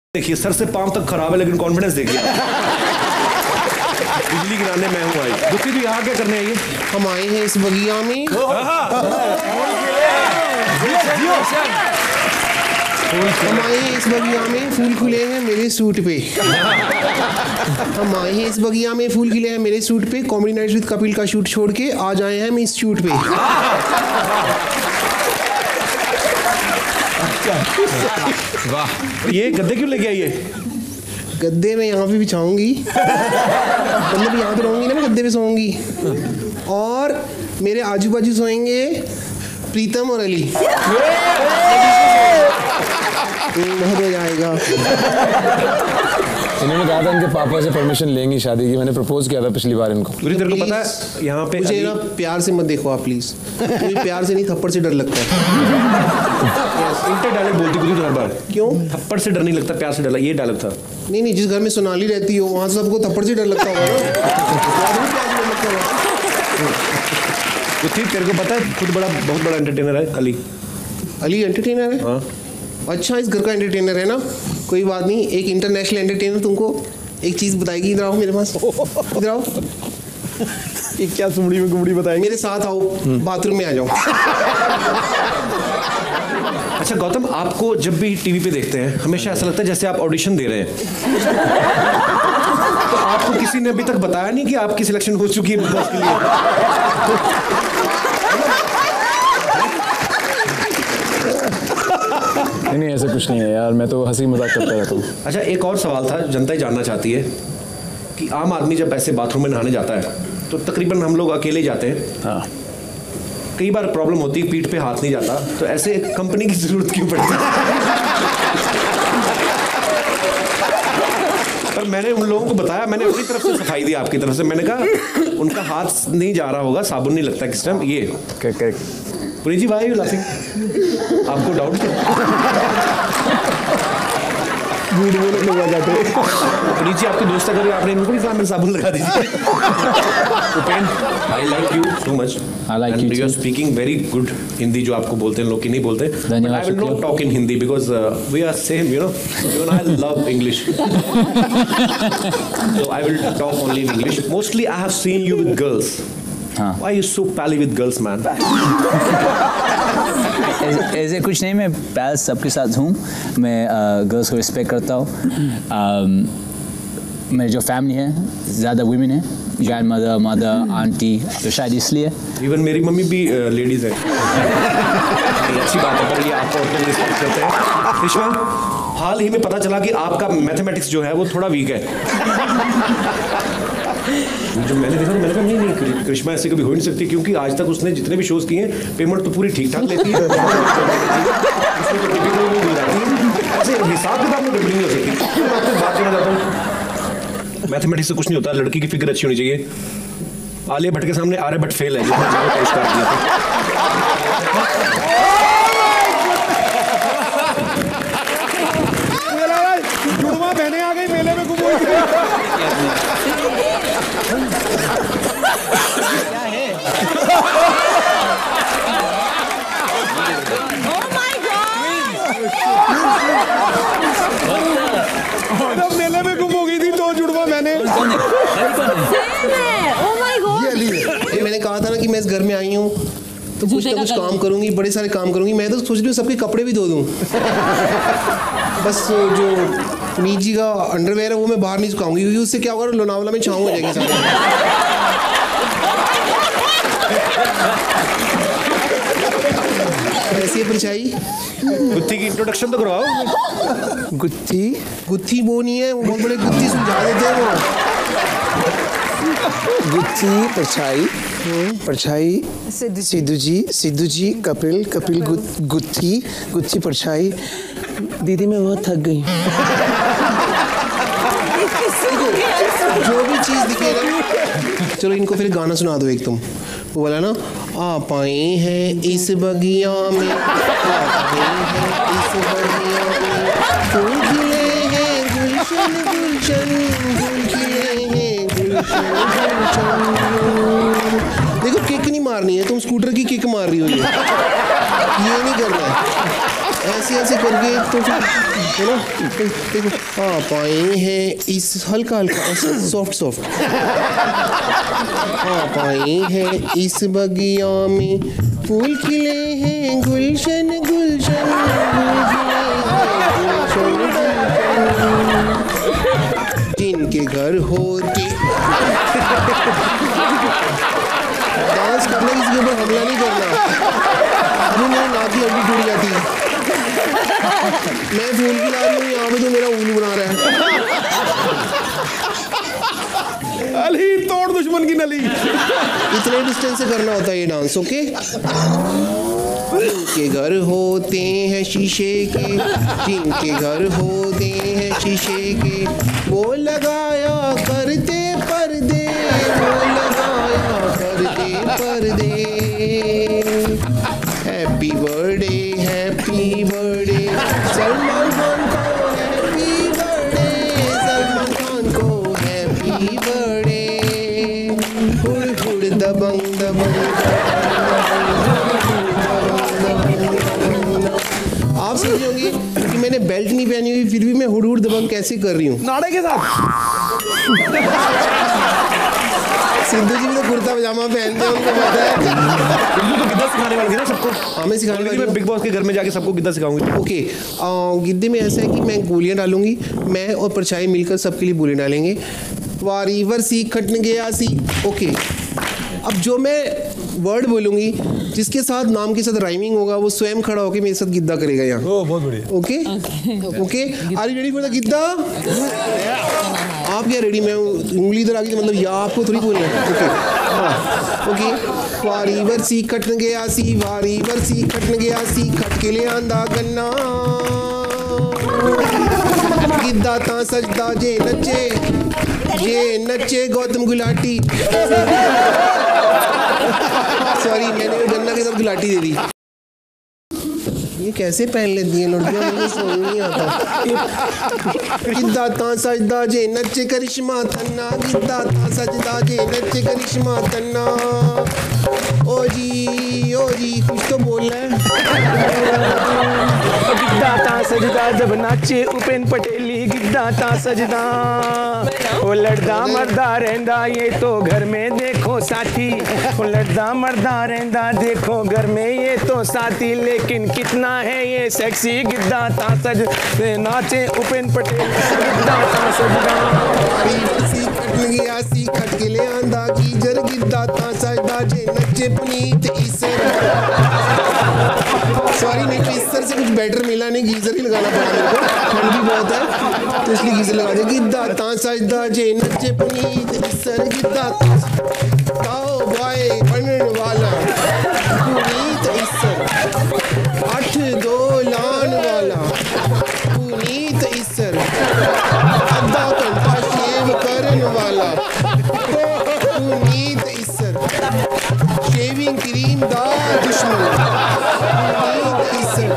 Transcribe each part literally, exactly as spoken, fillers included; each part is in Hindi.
देखिए सर से पांव तक खराब है लेकिन कॉन्फिडेंस देखिए। बिजली गिराने मैं हूँ आई। दुखी भी यहाँ क्या करने आइए? हम आए हैं इस बगिया में। हम आए हैं इस बगिया में, फूल खुले हैं मेरे सूट पे। हम आए हैं इस बगिया में, फूल खिले हैं मेरे सूट पे। कॉमेडी नाइट्स विद कपिल का शूट छोड़ के आज आए हैं हम इस शूट पे। वाह, ये गद्दे क्यों लेके आई है? गद्दे में यहाँ पे बिछाऊंगी, मतलब यहाँ पे रहूंगी ना, मैं गद्दे पे सोऊंगी और मेरे आजू बाजू सोएंगे प्रीतम और अली। बहुत मजा आएगा। इन्होंने कहा था इनके पापा से परमिशन लेंगी शादी की। मैंने प्रपोज किया था पिछली बार इनको। तुझे तेरे को पता है यहाँ पे मुझे ना प्यार से मत देखो आप प्लीज। मुझे प्यार से नहीं, थप्पड़ से डर लगता है। उल्टे डायलॉग बोलती कुछ हर बार। क्यों? थप्पड़ से डर नहीं लगता, प्यार से डर। ये डायलॉग था। नहीं नहीं, जिस घर में सोनाली रहती हो वहाँ सबको थप्पड़ से डर लगता होगा। तेरे को पता है खुद बड़ा बहुत बड़ा एंटरटेनर है अली। अली एंटरटेनर है? हाँ। अच्छा, इस घर का एंटरटेनर है ना? कोई बात नहीं, एक इंटरनेशनल एंटरटेनर तुमको एक चीज बताएगी। इधर आओ मेरे पास, इधर आओ। ये क्या सुमड़ी में गुमड़ी बताएंगे? मेरे साथ आओ, बाथरूम में आ जाओ। अच्छा गौतम, आपको जब भी टीवी पे देखते हैं हमेशा ऐसा लगता है जैसे आप ऑडिशन दे रहे हैं। तो आपको किसी ने अभी तक बताया नहीं कि आपकी सिलेक्शन हो चुकी है बिग बॉस के लिए? नहीं नहीं, ऐसा कुछ नहीं है यार, मैं तो हंसी मजाक करता रहता हूँ। अच्छा, एक और सवाल था, जनता ही जानना चाहती है कि आम आदमी जब ऐसे बाथरूम में नहाने जाता है तो तकरीबन हम लोग अकेले जाते हैं। हाँ। कई बार प्रॉब्लम होती है, पीठ पे हाथ नहीं जाता, तो ऐसे कंपनी की जरूरत क्यों पड़ती है? पर मैंने उन लोगों को बताया, मैंने अपनी तरफ से सफाई दी आपकी तरफ से। मैंने कहा उनका हाथ नहीं जा रहा होगा, साबुन नहीं लगता किस टाइम। ये correct. Puni ji, why you laughing? आपको डाउट है? झूठ बोलने लग जाते हैं। पुनी जी आपके दोस्त अगर आपने इनको नहीं कहा मैंने साबुन लगा दीजिए। Upen, I like you so much. I like you you are too. Speaking very good Hindi, जो आपको बोलते हैं लोग की नहीं बोलते। धन्यवाद, I will not talk in Hindi because we are same, you know. Even I love English, so I will talk only in English. Mostly I have seen you with girls. हाँ। Why are you so pally with girls, man? ऐसे कुछ नहीं, मैं पैल सबके साथ हूँ। मैं गर्ल्स को रिस्पेक्ट करता हूँ। मेरी जो फैमिली है ज़्यादा वुमेन है, ग्रैंड मदर, मदर, आंटी, तो शायद इसलिए। इवन मेरी मम्मी भी लेडीज़ है। अच्छी बात है, पर ये आपको औरतों रिस्पेक्ट करते हैं। रिश्मा, हाल ही में पता चला कि आपका मैथमेटिक्स जो है वो थोड़ा वीक है। जो मैंने देखा मैंने कहा नहीं नहीं, करिश्मा ऐसे कभी हो नहीं सकती, क्योंकि आज तक उसने जितने भी शोज किए हैं पेमेंट तो पूरी ठीक ठाक लेती है। ऐसे हिसाब किताब में गड़बड़ी नहीं हो सकती। मैं आपको बात करना चाहता हूँ, मैथमेटिक्स से कुछ नहीं होता, लड़की की फिगर अच्छी होनी चाहिए। आलिया भट्ट के सामने आर्य भट्ट फेल है, जुड़वा बहने आ गई मेले में, गुम हो गई। मेले में गुम हो गई थी दो जुड़वा मैंने। ये मैंने कहा था ना कि मैं इस घर में आई हूँ तो कुछ ना कुछ काम करूंगी, बड़े सारे काम करूंगी। मैं तो सोच रही हूँ सबके कपड़े भी धो दूँ। बस जो नीची का अंडरवेयर है वो मैं बाहर नहीं सुखाऊंगी, क्योंकि उससे क्या होगा, लोनावला में छाँव हो जाएगी सारी। ऐसी परछाई। गुत्थी की इंट्रोडक्शन तो करवाओ। गुत्थी? गुत्थी वो नहीं है, वो बहुत बड़े गुत्थी सुलझा देते हैं वो। गुत्थी, परछाई, परछाई, सिद्धू जी, सिद्धू जी, कपिल, कपिल गुत्थी, गुत्थी, परछाई। दीदी मैं बहुत थक गई। जो भी चीज दिखे ना, चलो इनको फिर गाना सुना दो एक तुम। वो बोला ना, आप आए हैं इस बगिया में, आप आए हैं इस बगिया में, फूल खिले हैं गुलशन गुलशन, फूल खिले हैं गुलशन गुलशन। देखो किक नहीं मारनी है, तुम स्कूटर की किक मार रही हो, ये ये नहीं करना है। ऐसे ऐसे करके तो फिर है ना, देखो आप आए हैं इस हल्का हल्का ऐसे सॉफ्ट सॉफ्ट आप आए हैं इस बगिया में फूल खिले हैं गुलशन गुलशन जिनके घर होते डांस करना, किसी के ऊपर हमला नहीं करना। अभी मेरी नाक की हड्डी टूट जाती है। मैं फूल की ला रही हूँ, यहाँ पे तो मेरा उल्लू बना रहा है। अली तोड़ दुश्मन की नली। इतने डिस्टेंस से करना होता है ये डांस, ओके? जिनके घर होते हैं शीशे के, जिनके घर होते हैं शीशे के, वो लगाया करते पर्दे, वो लगाया करते पर्दे। Happy birthday happy birthday Salman Khan को, हैप्पी बर्थडे सलमान खान को, हैप्पी बर्थडे हुड़ हुड़ दबंग दबंग। आप समझ होंगे कि मैंने बेल्ट नहीं पहनी हुई फिर भी मैं हुड़ हुड़ दबंग कैसे कर रही हूँ? नाड़े के साथ। सिद्धू जी भी तो कुर्ता पजामा पहनते हैं, उनको पता है। सिद्धू तो गिद्दा सिखाने वाली थी ना सबको। हाँ मैं सिखाने वाली मैं बिग बॉस के घर में जाके सबको गिद्दा सिखाऊंगी। ओके, गिद्दे में ऐसा है कि मैं गोलियां डालूंगी, मैं और परछाई मिलकर सबके लिए गोलियां डालेंगे। वारी वर्सी खटन गया सी। ओके, अब जो मैं वर्ड बोलूंगी जिसके साथ नाम के साथ राइमिंग होगा वो स्वयं खड़ा होकर मेरे साथ गिद्दा करेगा यहाँ। ओ बहुत बढ़िया। Okay okay, are you ready for the giddha? आप क्या रेडी? मैं उंगली इधर आ गई तो मतलब या आपको थोड़ी बोलना है। ओके हाँ ओके। वारी वर्सी खटन गया सी, वारी वर्सी खटन गया सी, खट के ले आंदा गन्ना। गिद्दा ता सजदा जे नचे, जे नचे गौतम गुलाटी। सॉरी मैंने गन्ना के साथ गुलाटी दे दी। ये कैसे पहन लेती हैं लड़कियां, मुझे समझ नहीं आता। गिद्दा ता सजदा जे नचे करिश्मा तन्ना, गिद्दा ता सजदा जे नचे करिश्मा तन्ना। ओ जी ओ जी कुछ तो बोल रहा है। गिद्दा ता सजदा जब नाचे उपेन पटेली, गिद्दा ता सजदा वो लड़दा मरदा रहंदा ये तो घर में देखो साथी, वो लड़दा मरदा रहंदा देखो घर में ये तो साथी, लेकिन कितना है ये सेक्सी। गिद्दा ता सज नाचे उपेन पटेल, गिद्दा ता सजदा सी खटन गया सी, खट के ले आंदा गीजर। गिद्दा ता सजदा जे नचे पुनीत ईसर। सॉरी नहीं तो ईसर से कुछ बेटर मिला नहीं, गीजर ही लगाना पड़ा मेरे को, ठंड भी बहुत है तो इसलिए गीजर लगा दिया। गिद्दा ता सजदा जे नचे पुनीत ईसर, गिद्दा ताओ बॉय बनने वाला पुनीत ईसर, आठ दो लान वाला पुनीत ईसर, अद्धा घंटा शेव करने वाला पुनीत ईसर, शेविंग क्रीम दा दुश्मन पुनीत ईसर।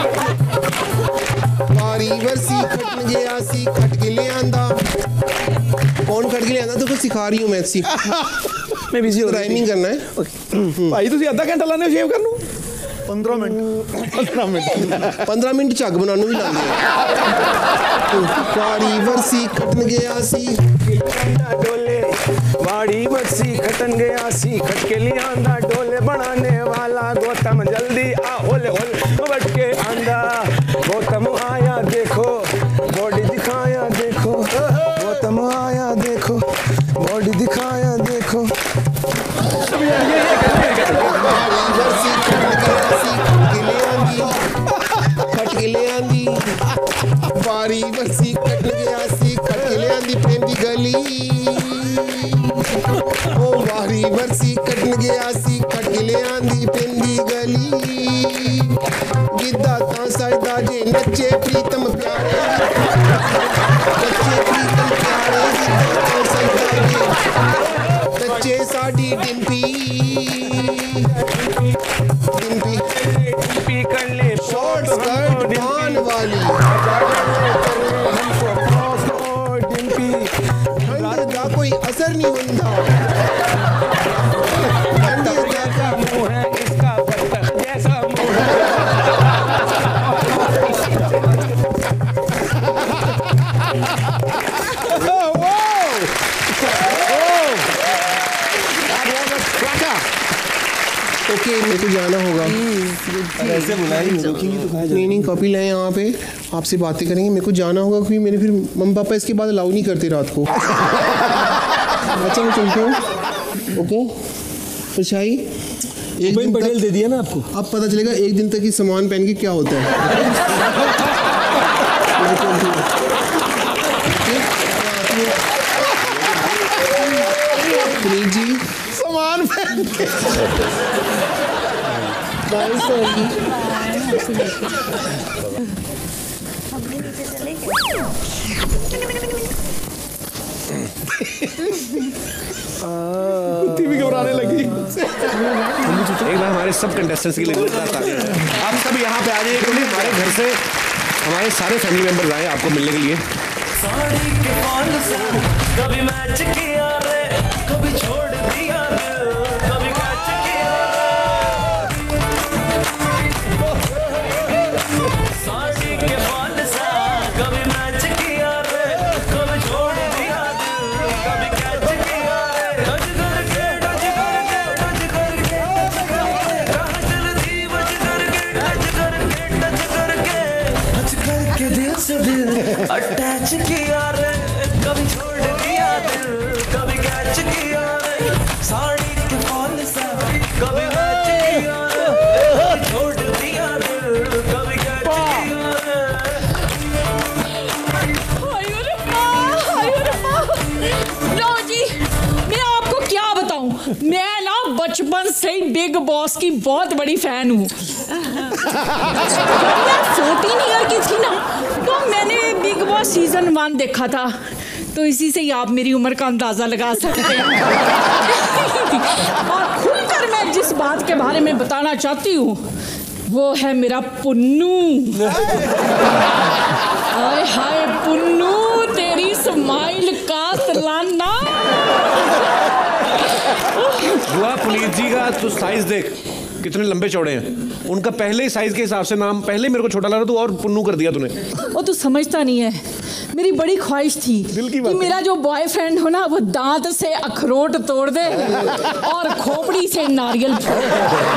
वारी वर्सी खटन गया सी, खट के ले आंदा। कौन खट के ले आंदा? तो कुछ सिखा रही हूँ मैं सी। मैं बिजी हो राइमिंग करना है। भाई तुसी अद्धा घंटा लाने शेव करनू? पंद्रह मिनट। पंद्रह मिनट पंद्रह मिनट झग बनाने भी लाने। वारी वर्सी खटन गया सी, डोले वाड़ी वर्सी खटन गया सी, खट के लिए आंदा डोले बनाने वाला गौतम जल्दी आ, होले होले बट के आंदा। गौतम आया देखो बॉडी दिखाया देखो, गौतम आया देखो बॉडी दिखाया देखो। खट के ले आंदी वारी वर्सी खटन गया सी, खट के ले आंदी प्रेम दी गली। ओ वारी वर्सी खटन गया सी, खट के ले आंदी प्रेम दी गली। गिद्दा ता सजदा जे नचे प्रीतम प्यारे, नचे प्रीतम प्यारे। गिद्दा ता सजदा जे नचे साडी डिम्पी, डिम्पी डिम्पी कर ले शॉर्ट स्कर्ट पान वाली। डिम्पी ठंड का कोई असर नहीं होता। ठंड का मुंह है इसका बत्तख जैसा मुंह है। को जाना होगा। ऐसे बुलाएंगे रुकेंगे तो कहाँ नहीं नहीं कॉपी लाए यहाँ पे, आपसे बातें करेंगे। मेरे को जाना होगा क्योंकि मेरे फिर मम्मी पापा इसके बाद अलाउ नहीं करते रात को। अच्छा मैं चलता हूँ। ओके परछाई एक दिन पटेल तक दे दिया ना आपको। अब पता चलेगा एक दिन तक ही सामान पहन के क्या होता है। मैं चलती हूँ। पुनीत जी सामान पहन के बाय सॉरी। टीवी घबराने लगी। एक बार हमारे सब कंटेस्टेंट्स के लिए जोरदार तालियां। आप सब यहाँ पे आ जाइए क्योंकि हमारे घर से हमारे सारे फैमिली मेंबर्स आए आपको मिलने के लिए। कभी मैच किया रे, कभी छोड़ दिया रे, कभी कैच किया रे। साड़ी के बाल सा कभी मैच किया रे, कभी छोड़ दिया रे, कभी कैच किया रे। टच करके टच करके टच करके राह चलती बच करके टच करके टच करके टच करके दिल से दिल अटैच किया रे, कभी छोड़ दिया दिल, कभी कैच किया रे। साड़ी के फॉल सा कभी मैच किया रे, कभी छोड़ दिया दिल, कभी कैच किया रे। लो जी, मैं आपको क्या बताऊं, मैं ना बचपन से ही बिग बॉस की बहुत बड़ी फैन हूँ। मैं चौदह ईयर की थी ना तो मैंने बिग बॉस सीजन वन देखा था, तो इसी से ही आप मेरी उम्र का अंदाजा लगा सकते हैं। और खुलकर मैं जिस बात के बारे में बताना चाहती हूँ वो है मेरा पुन्नू। हाय हाय पुन्नू, तेरी स्माइल का सलाना। हुआ पुनीत जी का तो साइज देख कितने लंबे चौड़े हैं। उनका पहले साइज के हिसाब से नाम पहले मेरे को छोटा लगा तू और पुन्नू कर दिया तूने। वो तू समझता नहीं है, मेरी बड़ी ख्वाहिश थी कि मेरा जो बॉयफ्रेंड हो ना वो दांत से अखरोट तोड़ दे और खोपड़ी से नारियल फोड़ दे।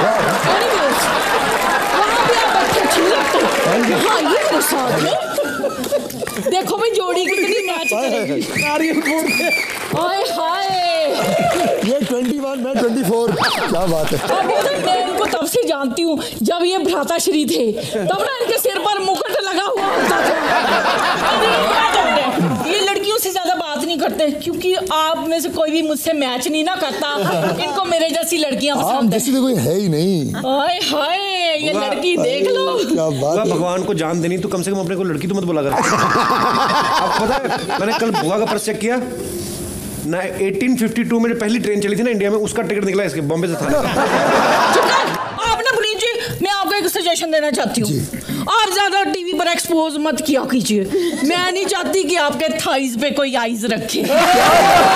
वहाँ पे आप बैठे अच्छी लगता है। हाँ ये मेरे साथ है। देखो भाई जोड़ी कितनी मैच करेगी। नारियल फोड़ के हाय हाय, ये इक्कीस मैं चौबीस। क्या बात है। अब ये तो मैं इनको तब से जानती हूँ जब ये भ्राताश्री थे, तब ना इनके सिर पर मुकुट लगा हुआ होता था। अब ये क्या करते हैं, ये लड़कियों से ज्यादा बात नहीं करते क्योंकि आप में से कोई भी मुझसे मैच नहीं ना करता। इनको मेरे जैसी लड़कियां पसंद है। तो कोई है ही नहीं। हाय हाय, ये लड़की देख लो। क्या बात है। भगवान को जान देनी तो कम से कम अपने को लड़की तो मत बोला कर। अब पता है मैंने कल भुआ का पर्स चेक किया ना, अठारह सौ बावन में पहली ट्रेन चली थी ना इंडिया में, उसका टिकट निकला इसके बॉम्बे से था। आप ना पुनीत जी, मैं आपको एक सजेशन देना चाहती हूँ, आप ज्यादा टीवी पर एक्सपोज मत किया कीजिए। मैं नहीं चाहती कि आपके थाइज पे कोई आइज रखे।